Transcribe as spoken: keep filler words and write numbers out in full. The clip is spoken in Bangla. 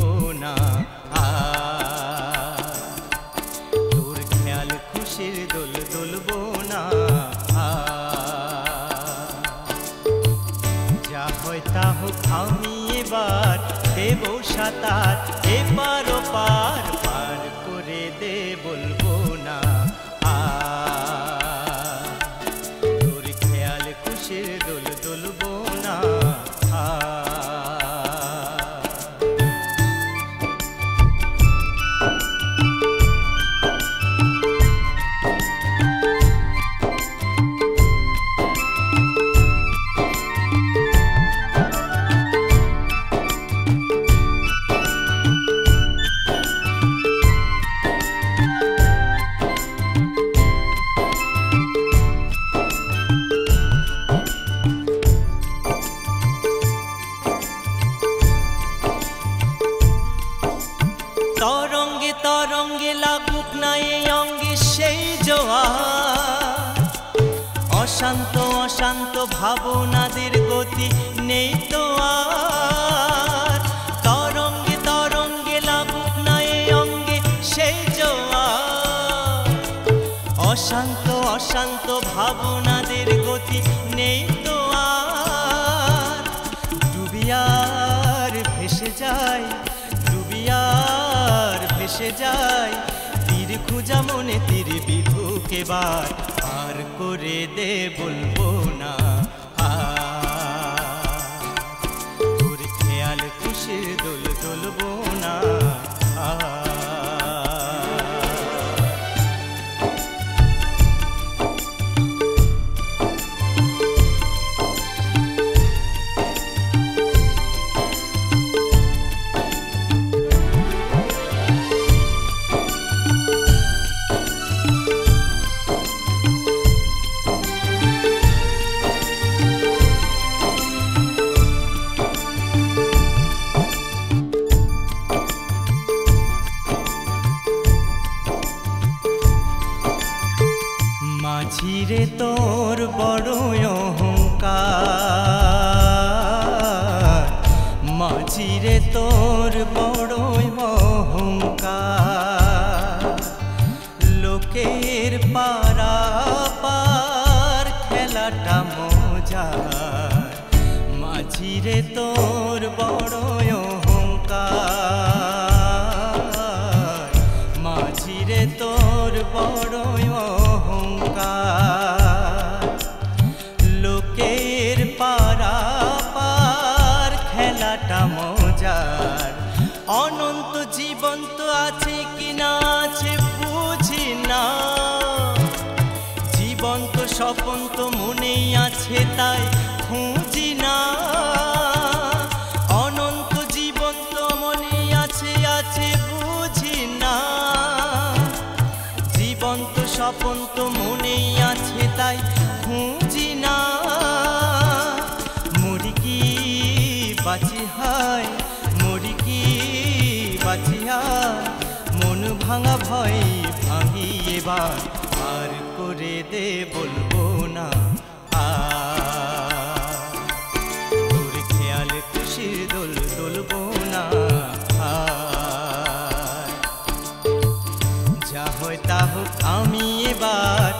ভুলবো না আর তোর খেয়াল খুশির দোল দুলবো না যা হয় তা হোক আমি এবার দেব সাঁতার এপার ওপার পার করে দে বলবো না আর তোর খেয়াল খুশির দোল দুলবো না तरंगे तरंगे लागुक ना এই অঙ্গে সেই জোয়ার অশান্ত অশান্ত ভাবনাদের গতি নেই তো আর तरंगे तरंगे लागुक না এই অঙ্গে সেই জোয়ার অশান্ত অশান্ত ভাবনাদের গতি নেই তো আর ডুবিয়ার ভেসে যায় আর ভেসে যায় তীর খুঁজা মনে তীর বিধুক এবার পার করে দে বলবো না তোর খেয়াল খুশির দোল দুলবো না মাঝিরে তোর বড় অহংকার মাঝিরে তোর বড় অহংকার লোকের পারাপার খেলাটা মজার মাঝিরে তোর বড় অহংকার মাঝিরে তোর বড় লোকের পারাপার খেলাটা মজার অনন্ত জীবন তো আছে কিনা আছে বুঝি না জীবন তো স্বপন তো মনেই আছে তাই খুঁজি না অনন্ত জীবন তো মনেই আছে আছে বুঝি না জীবন তো স্বপন তো মনেই আছে তাই খুঁজি না মরি কি বাঁচি হায় মরি কি বাঁচি হায় মন ভাঙা ভয় ভাঙি এবার পার করে দে বলবো না তোর খেয়াল খুশির দোল দুলবো না যা হয় তা হোক আমি এবার